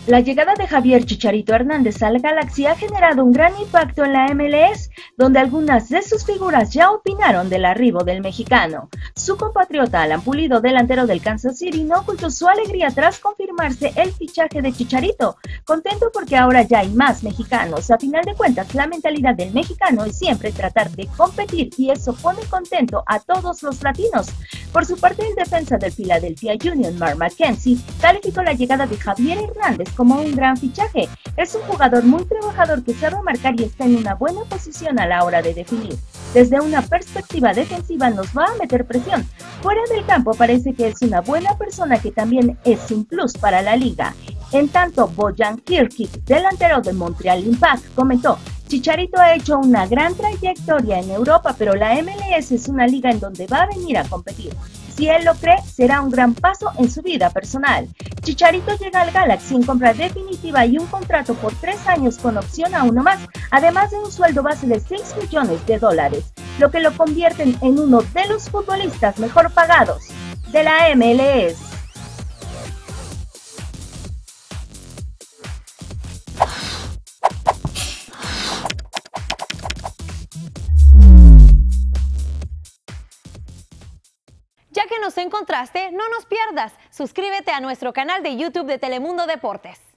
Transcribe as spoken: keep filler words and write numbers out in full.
La llegada de Javier Chicharito Hernández al Galaxy ha generado un gran impacto en la M L S, donde algunas de sus figuras ya opinaron del arribo del mexicano. Su compatriota Alan Pulido, delantero del Kansas City, no ocultó su alegría tras confirmarse el fichaje de Chicharito. Contento porque ahora ya hay más mexicanos. A final de cuentas, la mentalidad del mexicano es siempre tratar de competir y eso pone contento a todos los latinos. Por su parte, el defensa del Philadelphia Union, Mark McKenzie, calificó la llegada de Javier Hernández como un gran fichaje. Es un jugador muy trabajador que sabe marcar y está en una buena posición a la hora de definir. Desde una perspectiva defensiva nos va a meter presión. Fuera del campo parece que es una buena persona que también es un plus para la liga. En tanto, Bojan Kirkic, delantero de Montreal Impact, comentó: Chicharito ha hecho una gran trayectoria en Europa, pero la M L S es una liga en donde va a venir a competir. Si él lo cree, será un gran paso en su vida personal. Chicharito llega al Galaxy en compra definitiva y un contrato por tres años con opción a uno más, además de un sueldo base de seis millones de dólares, lo que lo convierten en uno de los futbolistas mejor pagados de la M L S. Ya que nos encontraste, no nos pierdas. Suscríbete a nuestro canal de YouTube de Telemundo Deportes.